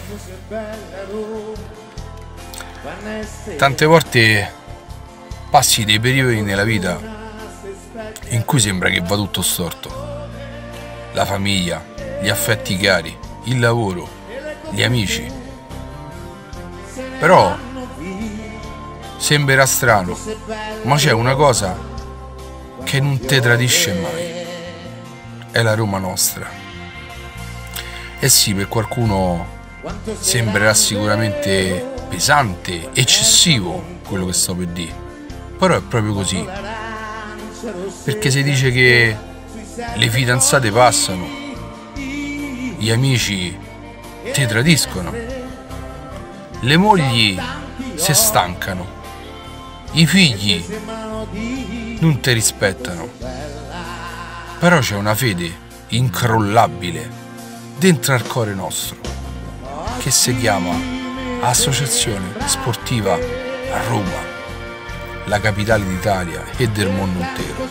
Tante volte passi dei periodi nella vita in cui sembra che va tutto storto. La famiglia, gli affetti cari, il lavoro, gli amici. Però sembrerà strano, ma c'è una cosa che non te tradisce mai. È la Roma nostra. E sì, per qualcuno sembrerà sicuramente pesante, eccessivo quello che sto per dire, però è proprio così. Perché si dice che le fidanzate passano, gli amici ti tradiscono, le mogli si stancano, i figli non ti rispettano, però c'è una fede incrollabile dentro al cuore nostro che si chiama Associazione Sportiva Roma, la capitale d'Italia e del mondo intero.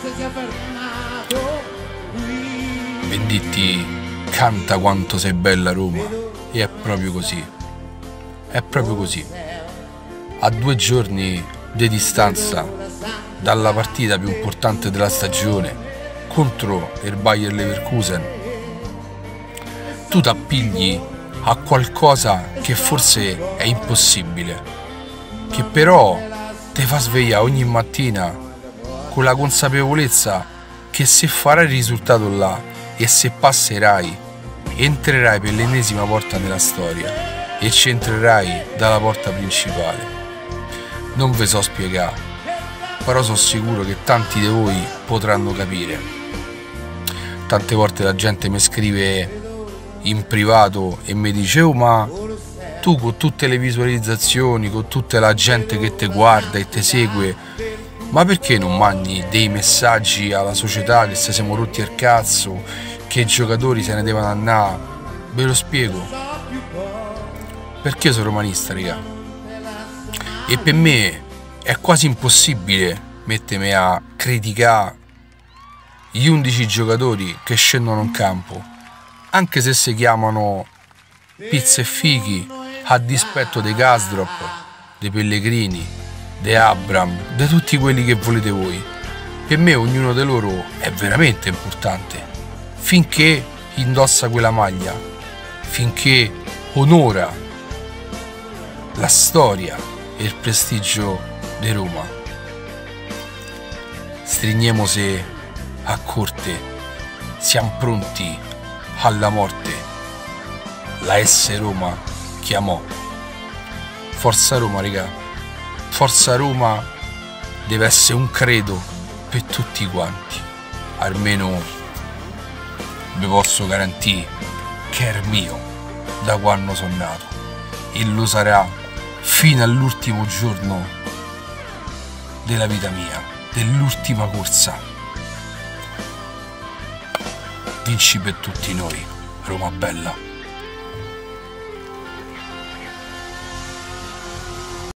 Venditti canta quanto sei bella Roma, e è proprio così, è proprio così. A 2 giorni di distanza dalla partita più importante della stagione contro il Bayer Leverkusen, tu t'appigli a qualcosa che forse è impossibile, che però ti fa svegliare ogni mattina con la consapevolezza che se farai il risultato là e se passerai, entrerai per l'ennesima volta nella storia e ci entrerai dalla porta principale. Non ve so spiegare, però sono sicuro che tanti di voi potranno capire. Tante volte la gente mi scrive in privato e mi dice: oh, ma tu con tutte le visualizzazioni, con tutta la gente che ti guarda e ti segue, ma perché non mandi dei messaggi alla società che se siamo rotti al cazzo, che i giocatori se ne devono andare? Ve lo spiego. Perché io sono romanista, raga, e per me è quasi impossibile mettermi a criticare gli 11 giocatori che scendono in campo, anche se si chiamano pizza e fichi, a dispetto dei Karsdorp, dei Pellegrini, dei Abraham, di tutti quelli che volete voi. Per me ognuno di loro è veramente importante, finché indossa quella maglia, finché onora la storia e il prestigio di Roma. Stringiamoci a corte, siamo pronti alla morte. La S Roma chiamò. Forza Roma, raga. Forza Roma deve essere un credo per tutti quanti. Almeno vi posso garantire che è il mio da quando sono nato, e lo sarà fino all'ultimo giorno della vita mia, dell'ultima corsa. Vinci per tutti noi, Roma bella.